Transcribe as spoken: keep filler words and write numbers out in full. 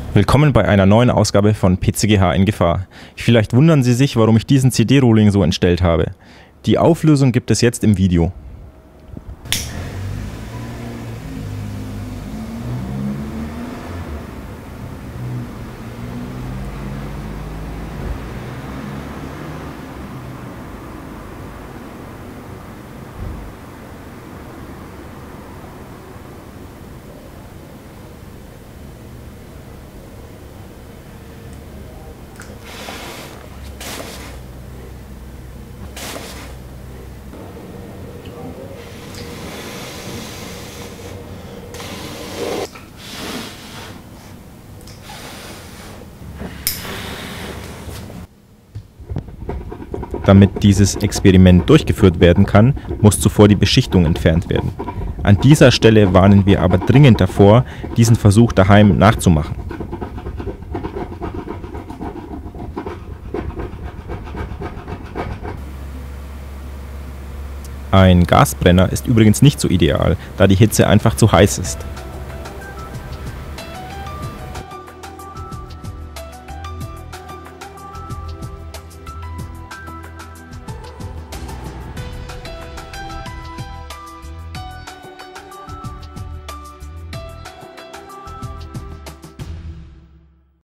Willkommen bei einer neuen Ausgabe von P C G H in Gefahr. Vielleicht wundern Sie sich, warum ich diesen C D-Rolling so entstellt habe. Die Auflösung gibt es jetzt im Video. Damit dieses Experiment durchgeführt werden kann, muss zuvor die Beschichtung entfernt werden. An dieser Stelle warnen wir aber dringend davor, diesen Versuch daheim nachzumachen. Ein Gasbrenner ist übrigens nicht so ideal, da die Hitze einfach zu heiß ist.